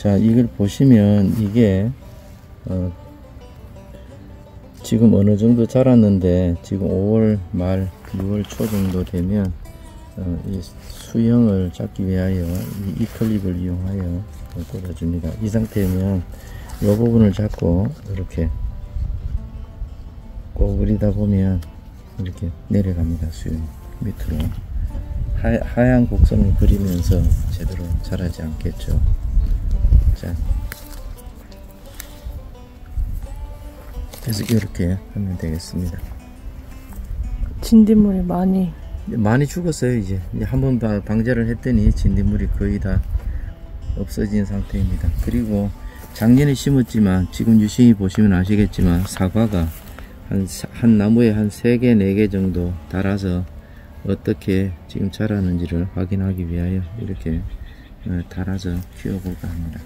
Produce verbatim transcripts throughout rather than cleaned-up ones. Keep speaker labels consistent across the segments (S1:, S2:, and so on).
S1: 자, 이걸 보시면 이게 어, 지금 어느 정도 자랐는데 지금 오월 말 유월 초 정도 되면 어, 이 수형을 잡기 위하여 이, 이 클립을 이용하여 꽂아줍니다. 이 상태면 이 부분을 잡고 이렇게 꼬부리다 보면 이렇게 내려갑니다. 수영 밑으로 하, 하얀 곡선을 그리면서 제대로 자라지 않겠죠. 자, 그래서 이렇게 하면 되겠습니다.
S2: 진딧물이 많이
S1: 많이 죽었어요. 이제 한번 방제를 했더니 진딧물이 거의 다 없어진 상태입니다. 그리고 작년에 심었지만 지금 유심히 보시면 아시겠지만 사과가 한, 한 나무에 한 세 개, 네 개 정도 달아서 어떻게 지금 자라는지를 확인하기 위하여 이렇게 달아서 키워볼까 합니다.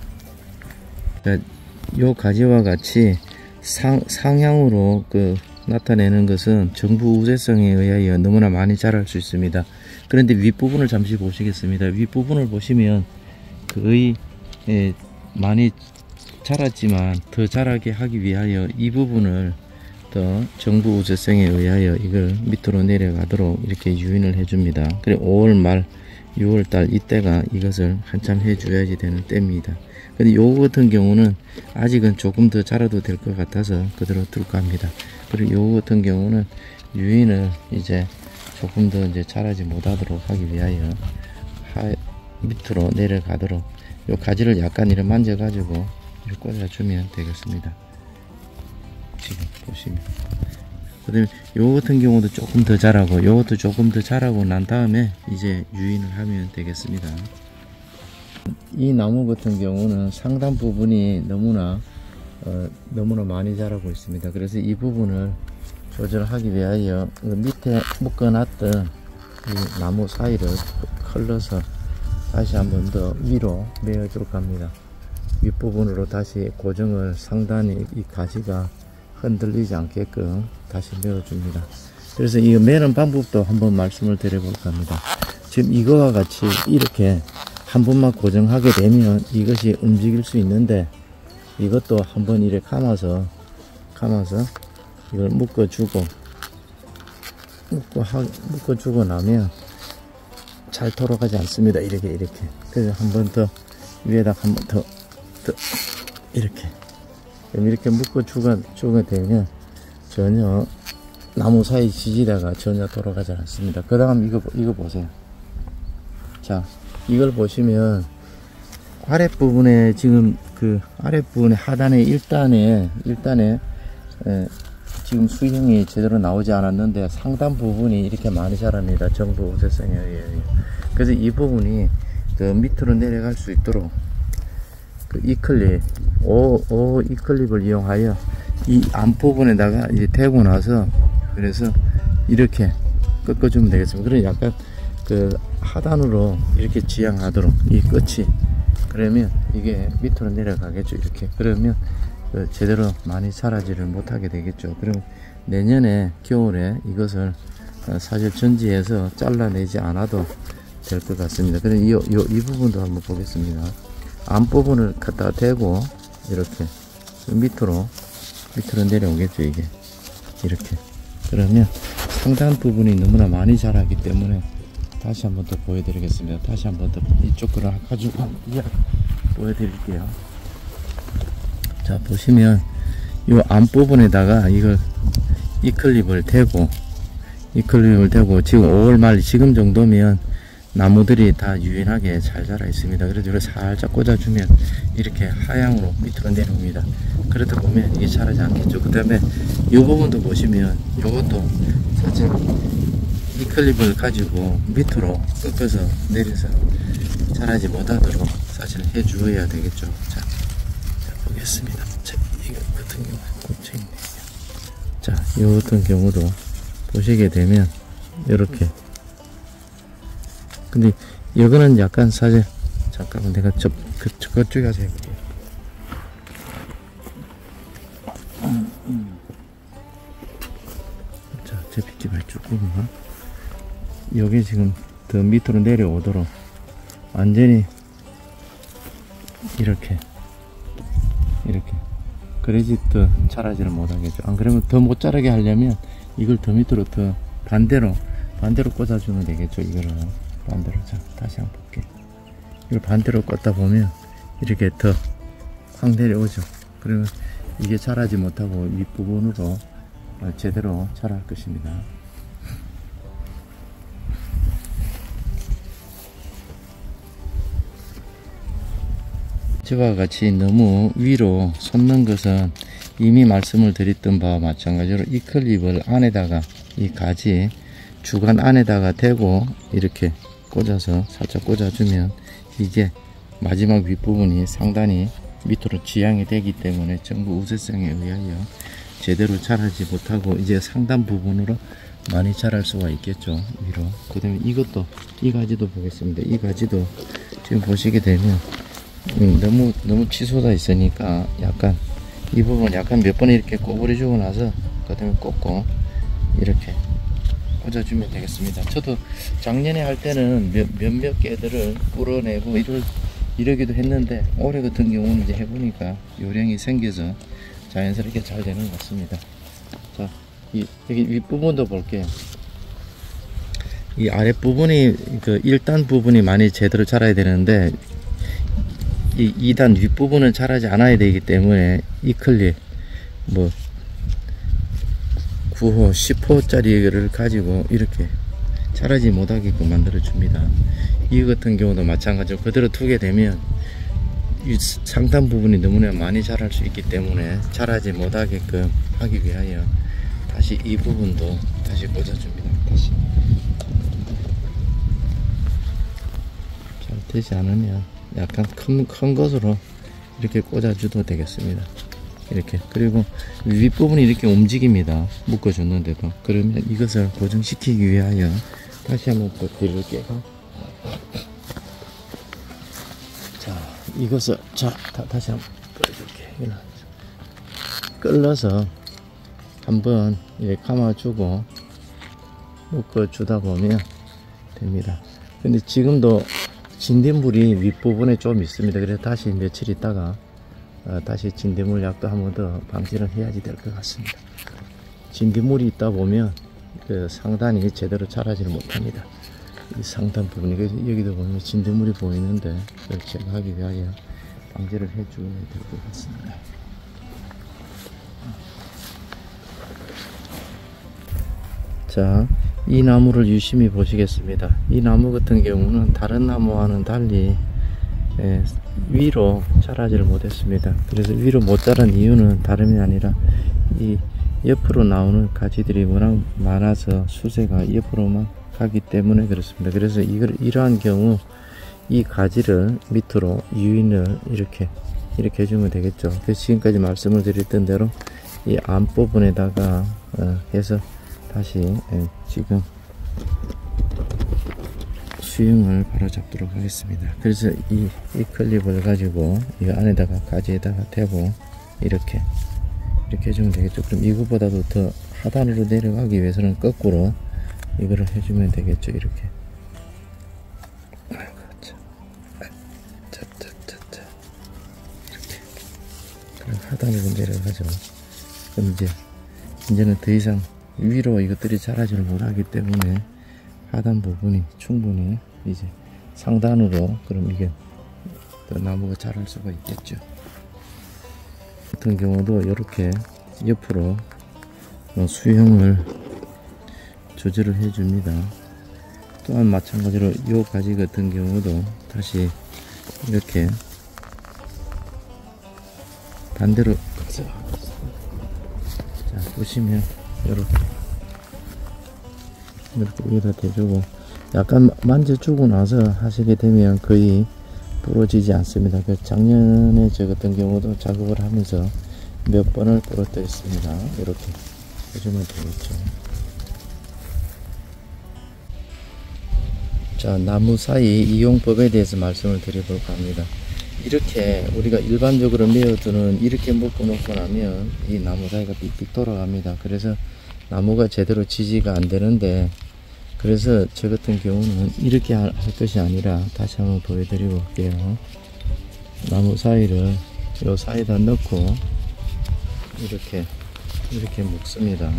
S1: 이 가지와 같이 상, 상향으로 그 나타내는 것은 정부 우세성에 의하여 너무나 많이 자랄 수 있습니다. 그런데 윗부분을 잠시 보시겠습니다. 윗부분을 보시면 거의 예, 많이 자랐지만 더 자라게 하기 위하여 이 부분을 더 정부 우세성에 의하여 이걸 밑으로 내려가도록 이렇게 유인을 해줍니다. 그리고 오월 말 유월 달 이때가 이것을 한참 해줘야지 되는 때입니다. 근데 요거 같은 경우는 아직은 조금 더 자라도 될 것 같아서 그대로 둘까 합니다. 그리고 요거 같은 경우는 유인을 이제 조금 더 이제 자라지 못하도록 하기 위하여 하, 밑으로 내려가도록 요 가지를 약간 이렇게 만져 가지고 이렇게 꽂아주면 되겠습니다. 지금 보시면 그 다음에 요거 같은 경우도 조금 더 자라고 요것도 조금 더 자라고 난 다음에 이제 유인을 하면 되겠습니다. 이 나무 같은 경우는 상단 부분이 너무나 어, 너무나 많이 자라고 있습니다. 그래서 이 부분을 조절하기 위하여 그 밑에 묶어놨던 이 나무 사이를 걸러서 다시 한번 더 위로 메어주려고 합니다. 윗부분으로 다시 고정을 상단이 이 가지가 흔들리지 않게끔 다시 메어줍니다. 그래서 이 메는 방법도 한번 말씀을 드려볼까 합니다. 지금 이거와 같이 이렇게 한 번만 고정하게 되면 이것이 움직일 수 있는데 이것도 한번 이렇게 감아서 감아서 이걸 묶어주고 묶어 하, 묶어주고 나면 잘 돌아가지 않습니다. 이렇게 이렇게. 그래서 한 번 더 위에다 한 번 더 더 이렇게 이렇게 묶어주게 주게 되면 전혀 나무 사이 지지대가 전혀 돌아가지 않습니다. 그 다음 이거 이거 보세요. 자, 이걸 보시면 아랫부분에 지금 그 아랫부분에 하단에 일 단에 일 단에 에, 지금 수형이 제대로 나오지 않았는데 상단 부분이 이렇게 많이 자랍니다. 정부 우세성에 의해. 그래서 이 부분이 그 밑으로 내려갈 수 있도록 그 이클립 오, 오 이클립을 이용하여 이 앞부분에다가 이제 대고 나서 그래서 이렇게 꺾어주면 되겠습니다. 그래서 약간 그 하단으로 이렇게 지향하도록 이 끝이 그러면 이게 밑으로 내려가겠죠. 이렇게 그러면 그 제대로 많이 자라지를 못하게 되겠죠. 그럼 내년에 겨울에 이것을 사실 전지해서 잘라내지 않아도 될 것 같습니다. 그럼 이, 이, 이 부분도 한번 보겠습니다. 앞부분을 갖다 대고 이렇게 밑으로 밑으로 내려오겠죠. 이게 이렇게 그러면 상단 부분이 너무나 많이 자라기 때문에 다시 한번 더 보여드리겠습니다. 다시 한번 더 이쪽 거를 가지고 보여드릴게요. 자, 보시면 이 앞부분에다가 이걸 이 클립을 대고 이 클립을 대고 지금 오월 말 지금 정도면 나무들이 다 유인하게 잘 자라 있습니다. 그래서 이걸 살짝 꽂아주면 이렇게 하향으로 밑으로 내려옵니다. 그러다 보면 이게 자라지 않겠죠. 그 다음에 이 부분도 보시면 이것도 사실 이 클립을 가지고 밑으로 꺾어서 내려서 자라지 못하도록 사실 해 주어야 되겠죠. 자, 자 보겠습니다. 자, 이거 같은 경우 꽂혀있네요. 자, 이 같은 경우도 보시게 되면 이렇게 근데 이거는 약간 사실 잠깐만 내가 저, 그, 그쪽에 가서 해볼게요. 음, 음. 자, 제 빗집을 쭉 보면 여기 지금 더 밑으로 내려오도록 완전히 이렇게 이렇게 그래야지 더 자라지를 못하겠죠. 안 그러면 더 못 자라게 하려면 이걸 더 밑으로 더 반대로 반대로 꽂아주면 되겠죠. 이거를 반대로. 자, 다시 한번 볼게. 이걸 반대로 꽂다 보면 이렇게 더 확 내려오죠. 그러면 이게 자라지 못하고 윗부분으로 제대로 자랄 것입니다. 저와 같이 너무 위로 솟는 것은 이미 말씀을 드렸던 바와 마찬가지로 이 클립을 안에다가 이 가지 주간 안에다가 대고 이렇게 꽂아서 살짝 꽂아주면 이게 마지막 윗부분이 상단이 밑으로 지향이 되기 때문에 정부 우세성에 의하여 제대로 자라지 못하고 이제 상단 부분으로 많이 자랄 수가 있겠죠. 위로. 그 다음에 이것도 이 가지도 보겠습니다. 이 가지도 지금 보시게 되면 음, 너무 너무 치솟아 있으니까 약간 이 부분 약간 몇 번 이렇게 꼬부려 주고 나서 그 다음에 꽂고 이렇게 꽂아주면 되겠습니다. 저도 작년에 할 때는 몇, 몇몇 개들을 뿌려내고 이럴, 이러기도 했는데 올해 같은 경우는 이제 해보니까 요령이 생겨서 자연스럽게 잘 되는 것 같습니다. 자, 이, 여기 윗부분도 볼게요. 이 아랫부분이 그 일 단 부분이 많이 제대로 자라야 되는데 이 이 단 윗부분은 자라지 않아야 되기 때문에 이 클립 뭐 구 호, 십 호짜리를 가지고 이렇게 자라지 못하게끔 만들어 줍니다. 이 같은 경우도 마찬가지로 그대로 두게 되면 이 상단 부분이 너무나 많이 자랄 수 있기 때문에 자라지 못하게끔 하기 위하여 다시 이 부분도 다시 꽂아줍니다. 다시 잘 되지 않으면 약간 큰, 큰 것으로 이렇게 꽂아줘도 되겠습니다. 이렇게. 그리고 윗부분이 이렇게 움직입니다. 묶어줬는데도. 그러면 이것을 고정시키기 위하여 다시 한번 더 드릴게요. 자, 이것을 자 다, 다시 한번 끌어줄게. 끌어서 한번 이렇게 감아주고 묶어주다 보면 됩니다. 근데 지금도 진딧물이 윗부분에 좀 있습니다. 그래서 다시 며칠 있다가 어, 다시 진딧물 약도 한 번 더 방지를 해야지 될 것 같습니다. 진딧물이 있다 보면 그 상단이 제대로 자라지를 못합니다. 이 상단 부분이. 그래서 여기도 보면 진딧물이 보이는데 그걸 제거하기 위하여 방지를 해주면 될 것 같습니다. 자, 이 나무를 유심히 보시겠습니다. 이 나무 같은 경우는 다른 나무와는 달리 예, 위로 자라지를 못했습니다. 그래서 위로 못 자란 이유는 다름이 아니라 이 옆으로 나오는 가지들이 워낙 많아서 수세가 옆으로만 가기 때문에 그렇습니다. 그래서 이걸 이러한 경우 이 가지를 밑으로 유인을 이렇게 이렇게 해주면 되겠죠. 그래서 지금까지 말씀을 드렸던 대로 이 앞부분에다가 어, 해서 다시 예, 지금 수영을 바로 잡도록 하겠습니다. 그래서 이, 이 클립을 가지고 이 안에다가 가지에다가 대고 이렇게 이렇게 해주면 되겠죠. 그럼 이거보다도 더 하단으로 내려가기 위해서는 거꾸로 이거를 해주면 되겠죠. 이렇게. 아이고, 참. 자, 자, 자, 자. 이렇게. 그럼 하단으로 내려가죠. 그럼 이제 이제는 더 이상 위로 이것들이 자라지를 못하기 때문에 하단 부분이 충분히 이제 상단으로 그럼 이게 또 나무가 자랄 수가 있겠죠. 같은 경우도 이렇게 옆으로 수영을 조절을 해 줍니다. 또한 마찬가지로 이 가지 같은 경우도 다시 이렇게 반대로 자, 보시면 이렇게 이렇게 여기다 대주고 약간 만져주고 나서 하시게 되면 거의 부러지지 않습니다. 그 작년에 저 같은 경우도 작업을 하면서 몇 번을 부러뜨렸습니다. 이렇게 해주면 되겠죠. 자, 나무 사이 이용법에 대해서 말씀을 드려볼까 합니다. 이렇게 우리가 일반적으로 메어두는 이렇게 묶어 놓고 나면 이 나무 사이가 삑삑 돌아갑니다. 그래서 나무가 제대로 지지가 안 되는데, 그래서 저 같은 경우는 이렇게 할 것이 아니라 다시 한번 보여드리고 올게요. 나무 사이를 요 사이에다 넣고 이렇게 이렇게 묶습니다.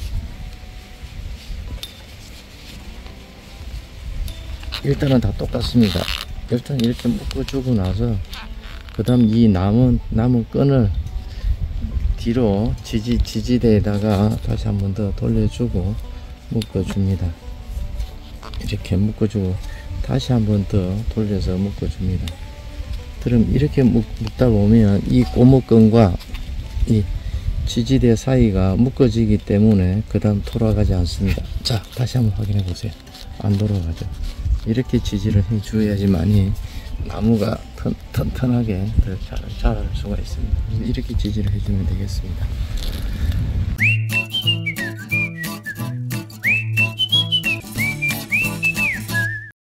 S1: 일단은 다 똑같습니다. 일단 이렇게 묶어주고 나서 그 다음 이 남은 남은 끈을 뒤로 지지, 지지대에다가 다시 한 번 더 돌려주고 묶어줍니다. 이렇게 묶어주고 다시 한 번 더 돌려서 묶어줍니다. 그럼 이렇게 묶, 묶다 보면 이 고무끈과 이 지지대 사이가 묶어지기 때문에 그 다음 돌아가지 않습니다. 자, 다시 한번 확인해 보세요. 안 돌아가죠. 이렇게 지지를 해 줘야지만이 나무가 튼, 튼튼하게 더 잘 자랄 수가 있습니다. 이렇게 지지를 해주면 되겠습니다.